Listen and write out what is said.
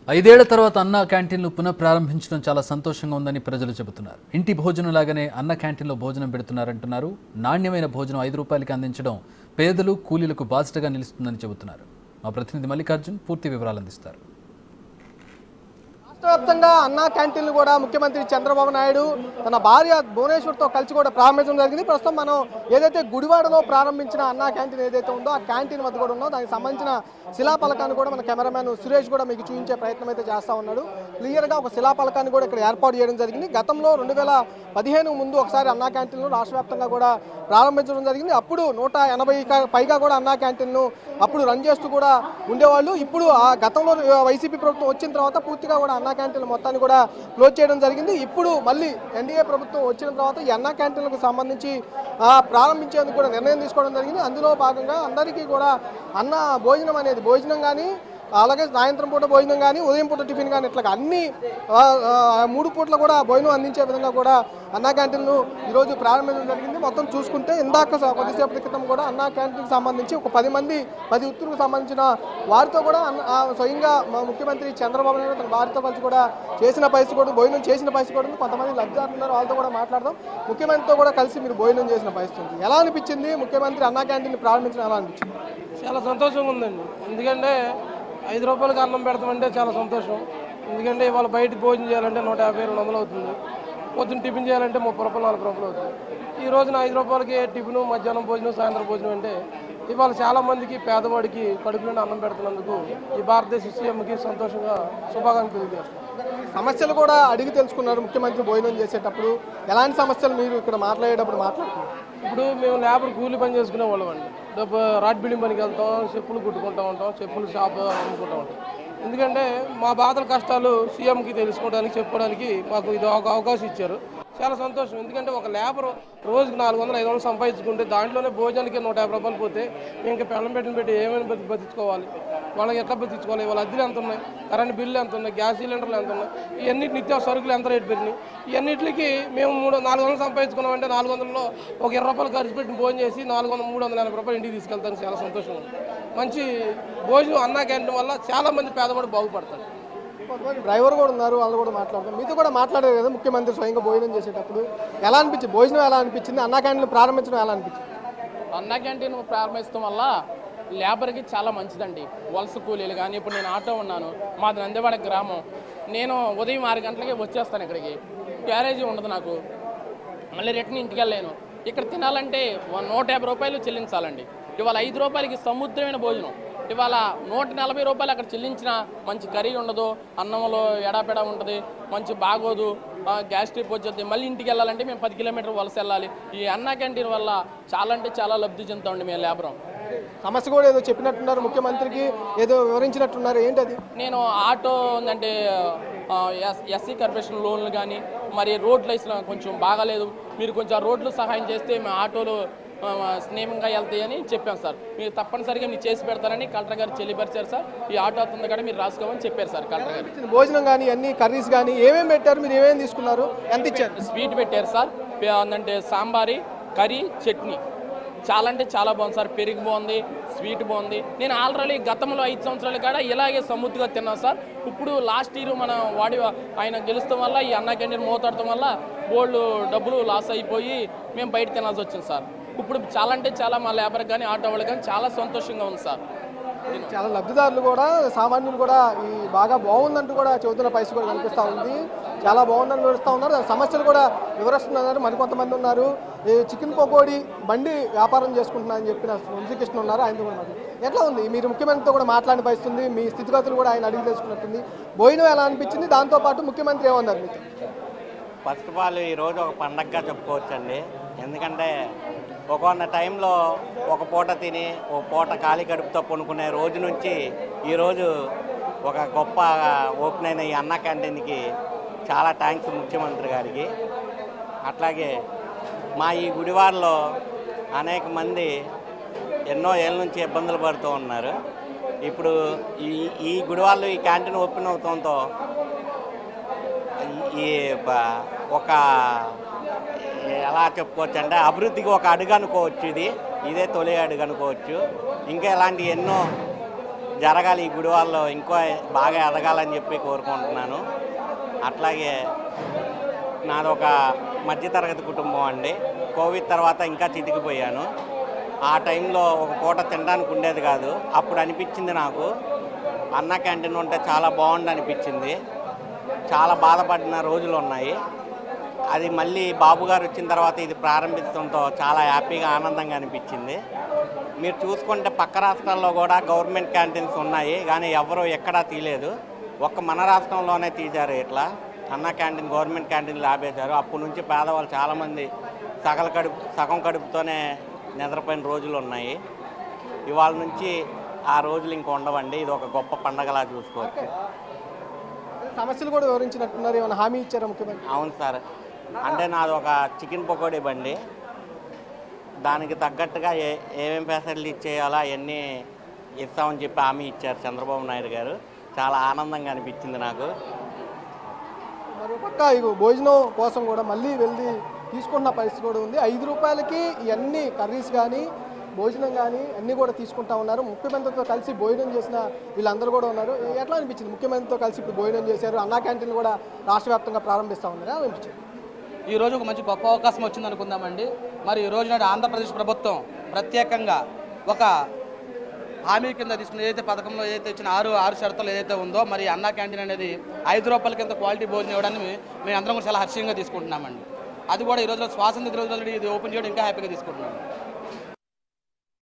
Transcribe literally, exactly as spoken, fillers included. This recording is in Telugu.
ఐదేళ్ల తర్వాత అన్న క్యాంటీన్లు పునః ప్రారంభించడం చాలా సంతోషంగా ఉందని ప్రజలు చెబుతున్నారు. ఇంటి భోజనం లాగానే అన్న క్యాంటీన్లో భోజనం పెడుతున్నారంటున్నారు. నాణ్యమైన భోజనం ఐదు రూపాయలకి అందించడం పేదలు కూలీలకు బాధ్యతగా నిలుస్తుందని చెబుతున్నారు. మా ప్రతినిధి మల్లికార్జున్ పూర్తి వివరాలు అందిస్తారు. రాష్ట్రవ్యాప్తంగా అన్నా క్యాంటీన్లు కూడా ముఖ్యమంత్రి చంద్రబాబు నాయుడు తన భార్య భువనేశ్వర్తో కలిసి కూడా ప్రారంభించడం జరిగింది. ప్రస్తుతం మనం ఏదైతే గుడివాడలో ప్రారంభించిన అన్నా క్యాంటీన్ ఏదైతే ఉందో ఆ క్యాంటీన్ వద్ద కూడా ఉందో దానికి సంబంధించిన శిలాఫలకాన్ని కూడా మన కెమెరామ్యాన్ సురేష్ కూడా మీకు చూపించే ప్రయత్నం అయితే చేస్తూ ఉన్నాడు. క్లియర్గా ఒక శిలాఫలకాన్ని కూడా ఇక్కడ ఏర్పాటు చేయడం జరిగింది. గతంలో రెండు వేల పదిహేను ముందు ఒకసారి అన్నా క్యాంటీన్లు రాష్ట్ర వ్యాప్తంగా కూడా ప్రారంభించడం జరిగింది. అప్పుడు నూట ఎనభై పైగా కూడా అన్నా క్యాంటీన్ను అప్పుడు రన్ చేస్తూ కూడా ఉండేవాళ్ళు. ఇప్పుడు ఆ గతంలో వైసీపీ ప్రభుత్వం వచ్చిన తర్వాత పూర్తిగా కూడా అన్నా క్యాంటీన్ల మొత్తాన్ని కూడా క్లోజ్ చేయడం జరిగింది. ఇప్పుడు మళ్ళీ ఎన్డీఏ ప్రభుత్వం వచ్చిన తర్వాత ఈ అన్నా క్యాంటీన్లకు సంబంధించి ప్రారంభించేందుకు కూడా నిర్ణయం తీసుకోవడం జరిగింది. అందులో భాగంగా అందరికీ కూడా అన్న భోజనం అనేది భోజనం కానీ అలాగే సాయంత్రం పూట భోజనం కానీ ఉదయం పూట టిఫిన్ కానీ ఇట్లా అన్ని మూడు పూట్ల కూడా భోజనం అందించే విధంగా కూడా అన్నా క్యాంటీన్ను ఈరోజు ప్రారంభించడం జరిగింది. మొత్తం చూసుకుంటే ఇందాక కొద్దిసేపటి క్రితం కూడా అన్నా క్యాంటీన్కి సంబంధించి ఒక పది మంది పది ఉత్తర్వులకు సంబంధించిన వారితో కూడా స్వయంగా మా ముఖ్యమంత్రి చంద్రబాబు నాయుడు తన వారితో కలిసి కూడా చేసిన పరిస్థితి కూడా భోజనం చేసిన పరిస్థితి కూడా కొంతమంది లబ్ధిదారులు వాళ్ళతో కూడా మాట్లాడదాం. ముఖ్యమంత్రితో కూడా కలిసి మీరు భోజనం చేసిన పరిస్థితి ఎలా అనిపించింది? ముఖ్యమంత్రి అన్నా క్యాంటీన్ ప్రారంభించడం ఎలా అనిపించింది? చాలా సంతోషంగా ఉందండి. ఎందుకంటే ఐదు రూపాయలకి అన్నం పెడతామంటే చాలా సంతోషం. ఎందుకంటే ఇవాళ బయట భోజనం చేయాలంటే నూట యాభై రెండు వందలు అవుతుంది. పొద్దున్న టిఫిన్ చేయాలంటే ముప్పై రూపాయలు నలభై రూపాయలు అవుతుంది. ఈ రోజున ఐదు రూపాయలకి టిఫిన్ మధ్యాహ్నం భోజనం సాయంత్రం భోజనం అంటే ఇవాళ చాలామందికి పేదవాడికి కడుపు నుండి అన్నం పెడుతున్నందుకు ఈ భారతదేశ సీఎంకి సంతోషంగా శుభాకాంక్షలు తెలియజేస్తాం. సమస్యలు కూడా అడిగి తెలుసుకున్నారు ముఖ్యమంత్రి భోజనం చేసేటప్పుడు. ఎలాంటి సమస్యలు మీరు ఇక్కడ మాట్లాడేటప్పుడు మాట్లాడుతున్నారు? ఇప్పుడు మేము లేబర్ కూలీ పని చేసుకునే వాళ్ళం అండి. రాడ్ బిల్డింగ్ పనికి వెళ్తాం, చెప్పులు కుట్టుకుంటూ ఉంటాం, చెప్పులు షాప్ అమ్ముకుంటూ ఉంటాం. ఎందుకంటే మా బాధల కష్టాలు సీఎంకి తెలుసుకోవడానికి చెప్పుకోవడానికి మాకు ఇది ఒక అవకాశం ఇచ్చారు. చాలా సంతోషం. ఎందుకంటే ఒక లేబర్ రోజుకి నాలుగు వందలు ఐదు వందలు సంపాదించుకుంటే దాంట్లోనే భోజనానికి నూట యాభై రూపాయలు పోతే మేము ఇంకా పెళ్ళం పెట్టిన పెట్టి ఏమైనా బతి బతికించుకోవాలి వాళ్ళకి ఎట్లా బతికించుకోవాలి? వాళ్ళ అద్దెలు ఎంత ఉన్నాయి, కరెంట్ బిల్లు ఎంత ఉన్నాయి, గ్యాస్ సిలిండర్లు ఎంత ఉన్నాయి, ఇవన్నీ నిత్య సరుకులు ఎంత రేటు పెరిగినాయి. ఇవన్నిటికి మేము మూడు నాలుగు వందలు సంపాదించుకున్నామంటే నాలుగు వందలలో ఒక ఇరవై రూపాయలు ఖర్చు పెట్టి భోజనం చేసి నాలుగు వందల మూడు వందల ఎనభై రూపాయలు ఇంటికి తీసుకెళ్తాను. చాలా సంతోషం ఉంది. మంచి భోజనం అన్నా క్యాంటీన్ వల్ల చాలామంది పేదవాడు బాగుపడతారు. డ్రైవర్ కూడా ఉన్నారు, వాళ్ళు కూడా మాట్లాడతారు. మీతో కూడా మాట్లాడారు కదా ముఖ్యమంత్రి స్వయంగా భోజనం చేసేటప్పుడు ఎలా అనిపించింది? భోజనం ఎలా అనిపించింది? అన్నా క్యాంటీన్ ప్రారంభించడం ఎలా అనిపించింది? అన్నా క్యాంటీన్ ప్రారంభించడం వల్ల లేబర్కి చాలా మంచిదండి. వలస కూలీలు కానీ ఇప్పుడు నేను ఆటో ఉన్నాను, మాది నందివాడ గ్రామం. నేను ఉదయం ఆరు గంటలకి వచ్చేస్తాను ఇక్కడికి. క్యారేజీ ఉండదు నాకు, మళ్ళీ రిటర్న్ ఇంటికి వెళ్ళలేను. ఇక్కడ తినాలంటే నూట యాభై రూపాయలు చెల్లించాలండి. ఇవాళ ఐదు రూపాయలకి సముద్రమైన భోజనం. ఇవాళ నూట నలభై రూపాయలు అక్కడ చెల్లించిన మంచి కర్రీ ఉండదు, అన్నంలో ఎడాపెడా ఉంటుంది, మంచి బాగోదు, గ్యాస్ ట్రిప్ వచ్చేది. మళ్ళీ ఇంటికి వెళ్ళాలంటే మేము పది కిలోమీటర్ వలస వెళ్ళాలి. ఈ అన్నా క్యాంటీన్ వల్ల చాలా అంటే చాలా లబ్ధి చెందుతామండి మేము లేబరం. సమస్య కూడా ఏదో చెప్పినట్టున్నారు ముఖ్యమంత్రికి, ఏదో వివరించినట్టున్నారు. ఏంటది? నేను ఆటో అంటే ఎస్సీ కార్పొరేషన్ లోన్లు కానీ మరి రోడ్లు వేసిన కొంచెం బాగాలేదు, మీరు కొంచెం రోడ్లు సహాయం చేస్తే మేము ఆటోలు స్నేహంగా వెళ్తాయని చెప్పాం సార్. మీరు తప్పనిసరిగా మీరు చేసి పెడతారని కలెక్టర్ గారు చెల్లిపరిచారు సార్. ఈ ఆటో అవుతుంది కూడా మీరు రాసుకోమని చెప్పారు సార్ కలెక్టర్ గారు. భోజనం కానీ అన్ని కర్రీస్ కానీ ఏమేమి పెట్టారు, మీరు ఏమేమి తీసుకున్నారు, ఎంత ఇచ్చారు? స్వీట్ పెట్టారు సార్, అంటే సాంబారి, కర్రీ, చట్నీ చాలా అంటే చాలా బాగుంది సార్. పెరుగు బాగుంది, స్వీట్ బాగుంది. నేను ఆల్రెడీ గతంలో ఐదు సంవత్సరాల కాడ ఇలాగే సమృద్ధిగా తిన్నాను సార్. ఇప్పుడు లాస్ట్ ఇయర్ మన వాడి ఆయన గెలుస్తాం వల్ల ఈ అన్నా క్యాంటీన్ మోతాడటం వల్ల బోల్డ్ డబ్బులు లాస్ అయిపోయి మేము బయట తినాల్సి వచ్చింది సార్. ఇప్పుడు చాలా అంటే చాలా మా లేబర్ కానీ ఆటో వాళ్ళు కానీ చాలా సంతోషంగా ఉంది సార్. చాలా లబ్ధిదారులు కూడా సామాన్యులు కూడా ఈ బాగా బాగుందంటూ కూడా చెబుతున్న పరిస్థితి కూడా కనిపిస్తూ ఉంది. చాలా బాగుందని వివరిస్తూ ఉన్నారు. దాని సమస్యలు కూడా వివరిస్తున్నారు. మరికొంతమంది ఉన్నారు. ఈ చికెన్ పకోడీ బండి వ్యాపారం చేసుకుంటున్నారని చెప్పిన వంశీకృష్ణ ఉన్నారు. ఆయనతో కూడా ఎట్లా ఉంది? మీరు ముఖ్యమంత్రితో కూడా మాట్లాడిన పరిస్థితుంది, మీ స్థితిగతులు కూడా ఆయన అడిగి తెలుసుకున్నట్టుంది. భోజనం ఎలా అనిపించింది? దాంతోపాటు ముఖ్యమంత్రి ఏమన్నారు మీతో? ఫస్ట్ ఆఫ్ ఆల్ ఈరోజు ఒక పండగగా చెప్పుకోవచ్చండి. ఎందుకంటే ఒక్కొన్న టైంలో ఒక పూట తిని ఒక పూట ఖాళీ కడుపుతో కొనుక్కునే రోజు నుంచి ఈరోజు ఒక గొప్ప ఓపెన్ అయిన ఈ అన్నా క్యాంటీన్కి చాలా థ్యాంక్స్ ముఖ్యమంత్రి గారికి. అట్లాగే మా ఈ గుడివాడలో అనేక మంది ఎన్నో ఏళ్ళ నుంచి ఇబ్బందులు పడుతూ ఉన్నారు. ఇప్పుడు ఈ ఈ గుడివాడలో ఈ క్యాంటీన్ ఓపెన్ అవుతుందో ఈ ఒక ఎలా చెప్పుకోవచ్చు అంటే అభివృద్ధికి ఒక అడుగు అనుకోవచ్చు. ఇది ఇదే తొలి అడుగు అనుకోవచ్చు. ఇంకా ఇలాంటి ఎన్నో జరగాలి, ఈ గుడివాడలో ఇంకో బాగా ఎదగాలని చెప్పి కోరుకుంటున్నాను. అట్లాగే నాదొక మధ్యతరగతి కుటుంబం అండి. కోవిడ్ తర్వాత ఇంకా చితికిపోయాను. ఆ టైంలో ఒక పూట తినడానికి ఉండేది కాదు. అప్పుడు అనిపించింది నాకు అన్న క్యాంటీన్ ఉంటే చాలా బాగుంది అనిపించింది. చాలా బాధపడిన రోజులు ఉన్నాయి. అది మళ్ళీ బాబు గారు వచ్చిన తర్వాత ఇది ప్రారంభించడంతో చాలా హ్యాపీగా ఆనందంగా అనిపించింది. మీరు చూసుకుంటే పక్క రాష్ట్రాల్లో కూడా గవర్నమెంట్ క్యాంటీన్స్ ఉన్నాయి, కానీ ఎవరు ఎక్కడా తీయలేదు. ఒక్క మన రాష్ట్రంలోనే తీశారు. ఇట్లా అన్న క్యాంటీన్ గవర్నమెంట్ క్యాంటీన్లు ఆపేశారు. అప్పటి నుంచి పేదవాళ్ళు చాలామంది సగల కడుపు సగం కడుపుతోనే నిద్రపోయిన రోజులు ఉన్నాయి. ఇవాళ నుంచి ఆ రోజులు ఇంక ఉండవండి. ఇది ఒక గొప్ప పండగలా చూసుకోవచ్చు. సమస్యలు కూడా వివరించినట్టున్నారు, ఏమైనా హామీ ఇచ్చారా ముఖ్యమంత్రి? అవును సార్, అంటే నాది ఒక చికెన్ పకోడీ బండి. దానికి తగ్గట్టుగా ఏ ఏమేమి ఫెసిలిటీ ఇచ్చేయాలో అవన్నీ ఇస్తామని చెప్పి హామీ ఇచ్చారు చంద్రబాబు నాయుడు గారు. చాలా ఆనందంగా అనిపించింది నాకు. మరోపక్క ఇగో భోజనం కోసం కూడా మళ్ళీ వెళ్ళి తీసుకున్న పరిస్థితి కూడా ఉంది. ఐదు రూపాయలకి ఇవన్నీ కర్రీస్ కానీ భోజనం కానీ అన్నీ కూడా తీసుకుంటా ఉన్నారు. ముఖ్యమంత్రితో కలిసి భోజనం చేసిన వీళ్ళందరూ కూడా ఉన్నారు. ఎట్లా అనిపించింది? ముఖ్యమంత్రితో కలిసి ఇప్పుడు భోజనం చేశారు, అన్నా క్యాంటీన్ కూడా రాష్ట్ర వ్యాప్తంగా ప్రారంభిస్తూ ఉన్నారు అనిపించింది. ఈ రోజు ఒక మంచి గొప్ప అవకాశం వచ్చింది అనుకుందామండి. మరి ఈ రోజు నాడు ఆంధ్రప్రదేశ్ ప్రభుత్వం ప్రత్యేకంగా ఒక హామీ కింద తీసుకున్న ఏదైతే పథకంలో ఏదైతే ఇచ్చిన ఆరు ఆరు షరతులు ఏదైతే ఉందో, మరి అన్నా క్యాంటీన్ అనేది ఐదు రూపాయల కింద క్వాలిటీ భోజనం ఇవ్వడాన్ని మేము అందరం కూడా చాలా హర్షంగా తీసుకుంటున్నామండి. అది కూడా ఈ రోజు స్వాతంత్ర రోజులు ఇది ఓపెన్ చేయడం ఇంకా హ్యాపీగా తీసుకుంటున్నాం.